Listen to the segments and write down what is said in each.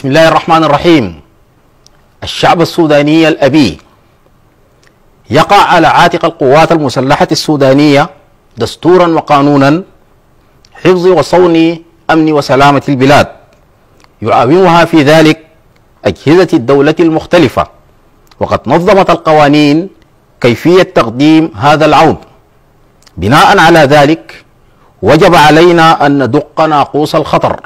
بسم الله الرحمن الرحيم. الشعب السوداني الأبي يقع على عاتق القوات المسلحة السودانية دستورا وقانونا حفظ وصون أمن وسلامة البلاد، يعاونها في ذلك أجهزة الدولة المختلفة، وقد نظمت القوانين كيفية تقديم هذا العون. بناء على ذلك وجب علينا أن ندق ناقوس الخطر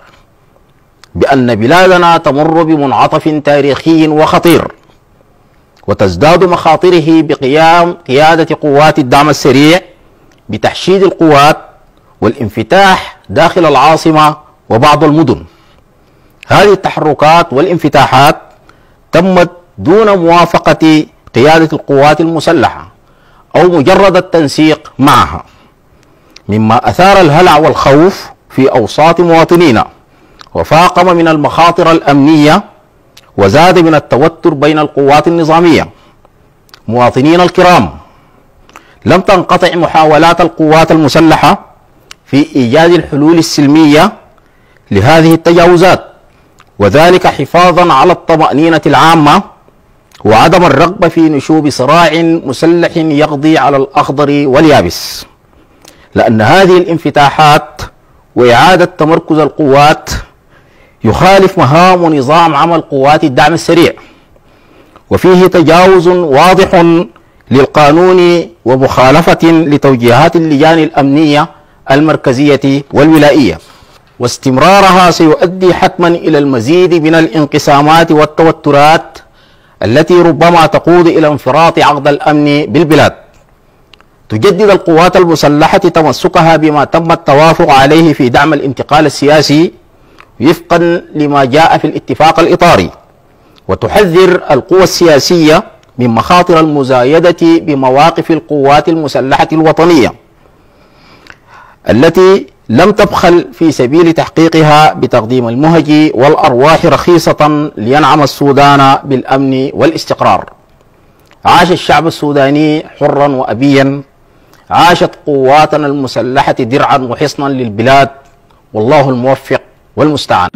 بأن بلادنا تمر بمنعطف تاريخي وخطير، وتزداد مخاطره بقيام قيادة قوات الدعم السريع بتحشيد القوات والانفتاح داخل العاصمة وبعض المدن. هذه التحركات والانفتاحات تمت دون موافقة قيادة القوات المسلحة أو مجرد التنسيق معها، مما أثار الهلع والخوف في أوساط مواطنينا، وفاقم من المخاطر الأمنية، وزاد من التوتر بين القوات النظامية. مواطنينا الكرام، لم تنقطع محاولات القوات المسلحة في إيجاد الحلول السلمية لهذه التجاوزات، وذلك حفاظا على الطمأنينة العامة وعدم الرغبة في نشوب صراع مسلح يقضي على الأخضر واليابس، لأن هذه الانفتاحات وإعادة تمركز القوات يخالف مهام ونظام عمل قوات الدعم السريع، وفيه تجاوز واضح للقانون ومخالفة لتوجيهات اللجان الأمنية المركزية والولائية، واستمرارها سيؤدي حتما إلى المزيد من الانقسامات والتوترات التي ربما تقود إلى انفراط عقد الأمن بالبلاد. تجدد القوات المسلحة تمسكها بما تم التوافق عليه في دعم الانتقال السياسي وفقا لما جاء في الاتفاق الإطاري، وتحذر القوى السياسية من مخاطر المزايدة بمواقف القوات المسلحة الوطنية التي لم تبخل في سبيل تحقيقها بتقديم المهج والأرواح رخيصة لينعم السودان بالأمن والاستقرار. عاش الشعب السوداني حرا وأبيا، عاشت قواتنا المسلحة درعا وحصنا للبلاد، والله الموفق والمستعان.